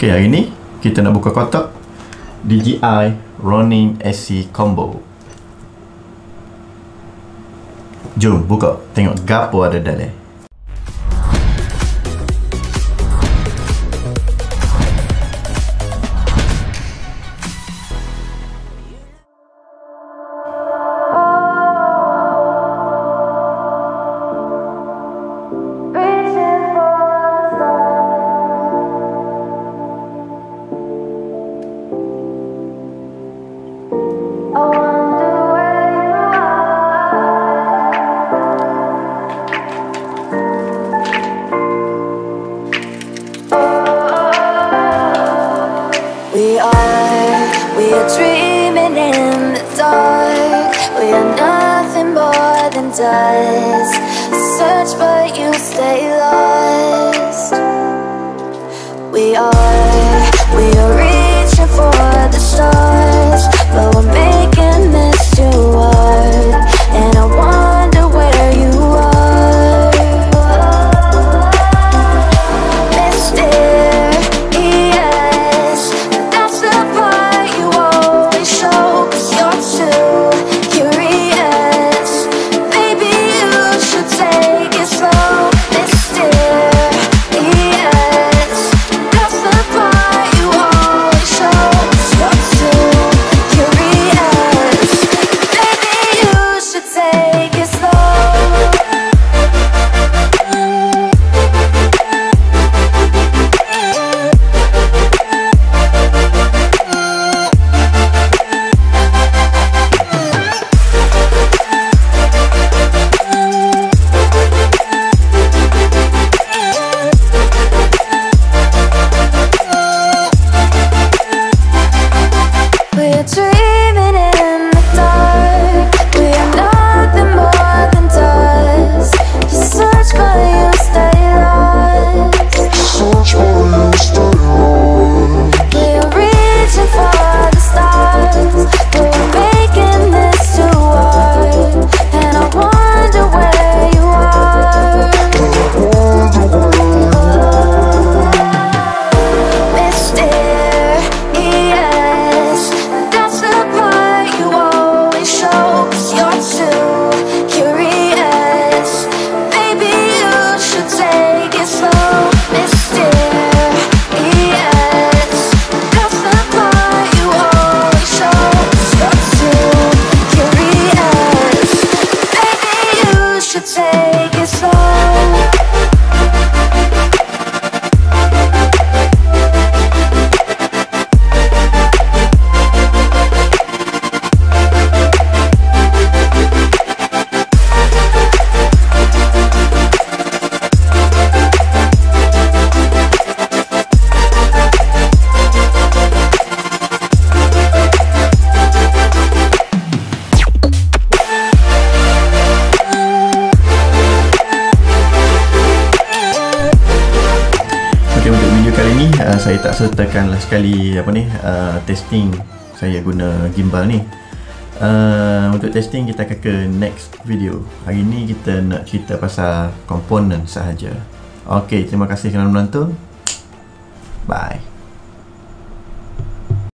Okay, hari ni kita nak buka kotak DJi RONiN-sc combo. Jom buka, tengok gapo ada dalam. We are dreaming in the dark. We are nothing more than dust. Search but you stay lost. We are reaching for the stars, but we're making this too hard. And I wonder where you are, mysterious. That's the part you always show, 'cause you're too curious. Maybe you should take it slow. Mysterious. That's the part you always show, 'cause you're too curious. Maybe you should take it slow. We're dreaming in the dark. We are nothing more than dust. You search but you stay lost. We are reaching for the stars, but we're making this too hard. And I wonder where you are, mysterious. That's the part you always show, 'cause you're too curious. Maybe you should take it slow. Mysterious. That's the part you always show, 'cause you're too curious. Maybe you should take it slow. Okay, untuk video kali ni saya tak sertakanlah sekali testing saya guna gimbal ni. Untuk testing kita akan ke next video. Hari ni kita nak cerita pasal komponen sahaja. Okay, terima kasih kerana menonton. Bye.